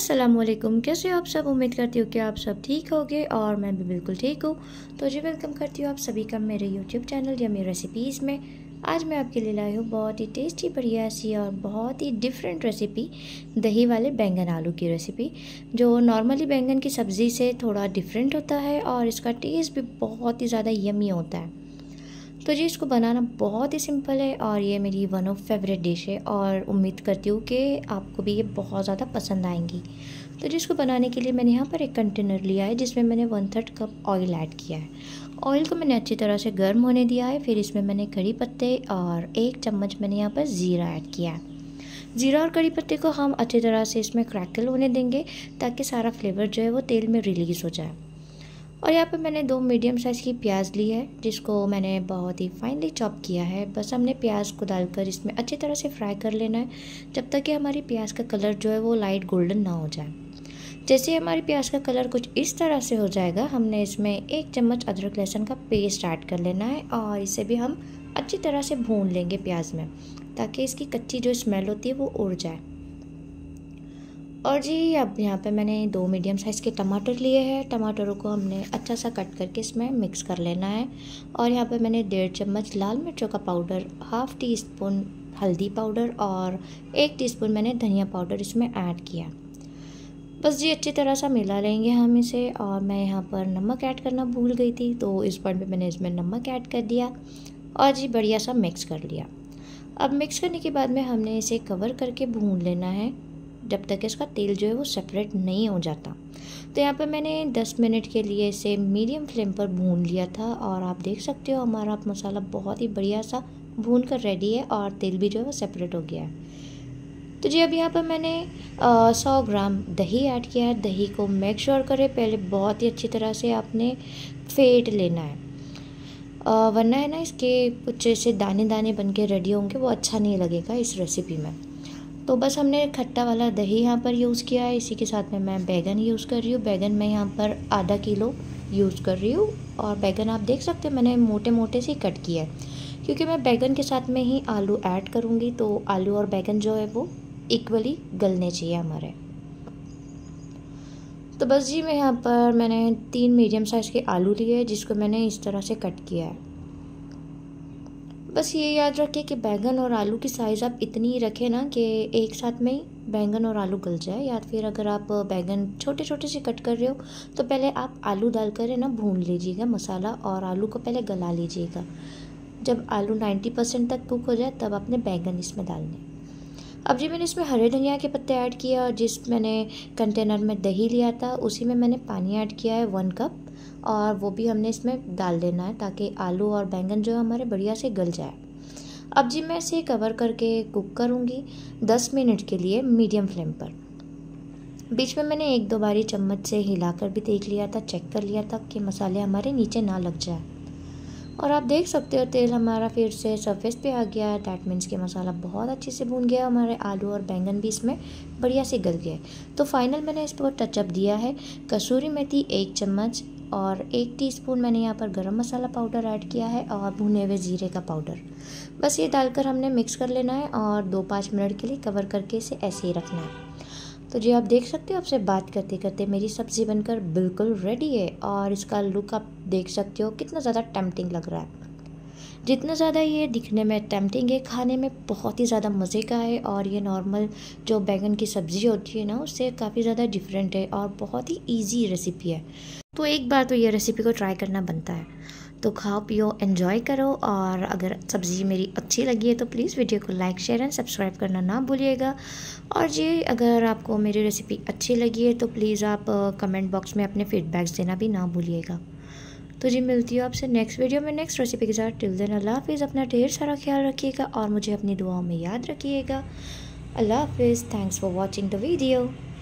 अस्सलामुअलैकुम, कैसे हो आप सब। उम्मीद करती हूँ कि आप सब ठीक होगे और मैं भी बिल्कुल ठीक हूँ। तो जी वेलकम करती हूँ आप सभी का मेरे यूट्यूब चैनल या मेरी रेसिपीज़ में। आज मैं आपके लिए लाई हूँ बहुत ही टेस्टी बढ़िया सी और बहुत ही डिफरेंट रेसिपी, दही वाले बैंगन आलू की रेसिपी, जो नॉर्मली बैंगन की सब्ज़ी से थोड़ा डिफरेंट होता है और इसका टेस्ट भी बहुत ही ज़्यादा यमी होता है। तो जी इसको बनाना बहुत ही सिंपल है और ये मेरी वन ऑफ फेवरेट डिश है और उम्मीद करती हूँ कि आपको भी ये बहुत ज़्यादा पसंद आएंगी। तो जी इसको बनाने के लिए मैंने यहाँ पर एक कंटेनर लिया है जिसमें मैंने 1/3 कप ऑयल ऐड किया है। ऑयल को मैंने अच्छी तरह से गर्म होने दिया है। फिर इसमें मैंने कड़ी पत्ते और 1 चम्मच मैंने यहाँ पर ज़ीरा ऐड किया है। ज़ीरा और कड़ी पत्ते को हम अच्छी तरह से इसमें क्रैकल होने देंगे ताकि सारा फ्लेवर जो है वो तेल में रिलीज़ हो जाए। और यहाँ पे मैंने 2 मीडियम साइज़ की प्याज ली है जिसको मैंने बहुत ही फाइनली चॉप किया है। बस हमने प्याज को डालकर इसमें अच्छी तरह से फ्राई कर लेना है जब तक कि हमारी प्याज का कलर जो है वो लाइट गोल्डन ना हो जाए। जैसे ही हमारी प्याज का कलर कुछ इस तरह से हो जाएगा, हमने इसमें 1 चम्मच अदरक लहसुन का पेस्ट ऐड कर लेना है और इसे भी हम अच्छी तरह से भून लेंगे प्याज में, ताकि इसकी कच्ची जो स्मेल होती है वो उड़ जाए। और जी अब यहाँ पे मैंने 2 मीडियम साइज़ के टमाटर लिए हैं। टमाटरों को हमने अच्छा सा कट करके इसमें मिक्स कर लेना है। और यहाँ पे मैंने 1.5 चम्मच लाल मिर्चों का पाउडर, हाफ़ टी स्पून हल्दी पाउडर और 1 टीस्पून मैंने धनिया पाउडर इसमें ऐड किया। बस जी अच्छी तरह से मिला लेंगे हम इसे। और मैं यहाँ पर नमक ऐड करना भूल गई थी, तो इस पॉइंट पे मैंने इसमें नमक ऐड कर दिया और जी बढ़िया सा मिक्स कर लिया। अब मिक्स करने के बाद में हमने इसे कवर करके भून लेना है जब तक इसका तेल जो है वो सेपरेट नहीं हो जाता। तो यहाँ पर मैंने 10 मिनट के लिए इसे मीडियम फ्लेम पर भून लिया था और आप देख सकते हो हमारा मसाला बहुत ही बढ़िया सा भून कर रेडी है और तेल भी जो है वो सेपरेट हो गया है। तो जी अब यहाँ पर मैंने 100 ग्राम दही ऐड किया है। दही को मेक श्योर करें पहले बहुत ही अच्छी तरह से आपने फेंट लेना है, वरना है ना इसके कुछ ऐसे दाने दाने बन के रेडी होंगे, वो अच्छा नहीं लगेगा इस रेसिपी में। तो बस हमने खट्टा वाला दही यहाँ पर यूज़ किया है। इसी के साथ में मैं बैगन यूज़ कर रही हूँ। बैगन मैं यहाँ पर आधा किलो यूज़ कर रही हूँ और बैगन आप देख सकते हैं मैंने मोटे मोटे से कट किया है, क्योंकि मैं बैगन के साथ में ही आलू ऐड करूँगी। तो आलू और बैगन जो है वो इक्वली गलने चाहिए हमारे। तो बस जी मैं यहाँ पर मैंने 3 मीडियम साइज़ के आलू लिए हैं जिसको मैंने इस तरह से कट किया है। बस ये याद रखिए कि बैंगन और आलू की साइज़ आप इतनी ही रखें ना कि एक साथ में ही बैंगन और आलू गल जाए। या फिर अगर आप बैंगन छोटे छोटे से कट कर रहे हो तो पहले आप आलू डालकर है ना भून लीजिएगा मसाला और आलू को पहले गला लीजिएगा। जब आलू 90% तक कुक हो जाए तब आपने बैंगन इसमें डालने। अब जी मैंने इसमें हरे धनिया के पत्ते ऐड किए और जिस मैंने कंटेनर में दही लिया था उसी में मैंने पानी ऐड किया है 1 कप, और वो भी हमने इसमें डाल देना है ताकि आलू और बैंगन जो हमारे बढ़िया से गल जाए। अब जी मैं इसे कवर करके कुक करूँगी 10 मिनट के लिए मीडियम फ्लेम पर। बीच में मैंने 1-2 बारी चम्मच से हिलाकर भी देख लिया था, चेक कर लिया था कि मसाले हमारे नीचे ना लग जाए। और आप देख सकते हो तेल हमारा फिर से सरफेस पे आ गया है। दैट मीन्स कि मसाला बहुत अच्छे से भून गया, हमारे आलू और बैंगन भी इसमें बढ़िया से गल गए। तो फाइनल मैंने इस पर टचअप दिया है कसूरी मेथी 1 चम्मच और 1 टीस्पून मैंने यहाँ पर गरम मसाला पाउडर ऐड किया है और भुने हुए ज़ीरे का पाउडर। बस ये डालकर हमने मिक्स कर लेना है और 2-5 मिनट के लिए कवर करके इसे ऐसे ही रखना है। तो जी आप देख सकते हो आपसे बात करते करते मेरी सब्ज़ी बनकर बिल्कुल रेडी है और इसका लुक आप देख सकते हो कितना ज़्यादा टेम्पटिंग लग रहा है। जितना ज़्यादा ये दिखने में टेम्पटिंग है, खाने में बहुत ही ज़्यादा मज़े का है। और ये नॉर्मल जो बैंगन की सब्ज़ी होती है ना उससे काफ़ी ज़्यादा डिफरेंट है और बहुत ही ईजी रेसिपी है। तो एक बार तो ये रेसिपी को ट्राई करना बनता है। तो खाओ पियो एंजॉय करो, और अगर सब्ज़ी मेरी अच्छी लगी है तो प्लीज़ वीडियो को लाइक शेयर एंड सब्सक्राइब करना ना भूलिएगा। और जी अगर आपको मेरी रेसिपी अच्छी लगी है तो प्लीज़ आप कमेंट बॉक्स में अपने फीडबैक्स देना भी ना भूलिएगा। तो जी मिलती हूँ आपसे नेक्स्ट वीडियो में नेक्स्ट रेसिपी के साथ। टिल देन अल्लाह हाफिज़। अपना ढेर सारा ख्याल रखिएगा और मुझे अपनी दुआओं में याद रखिएगा। अल्लाह हाफिज़। Thanks for watching the video.